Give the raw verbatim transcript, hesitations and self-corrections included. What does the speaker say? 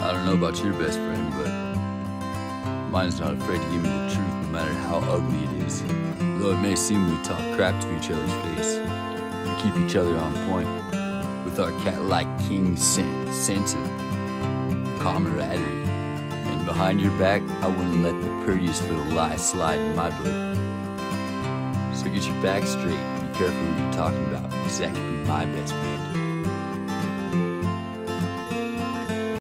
I don't know about your best friend, but mine's not afraid to give me the truth no matter how ugly it is. Though it may seem we talk crap to each other's face, we keep each other on point with our cat-like king sen- sense of camaraderie. And behind your back, I wouldn't let the prettiest little lie slide in my book. So get your back straight and be careful who you're talking about, because that could be my best friend.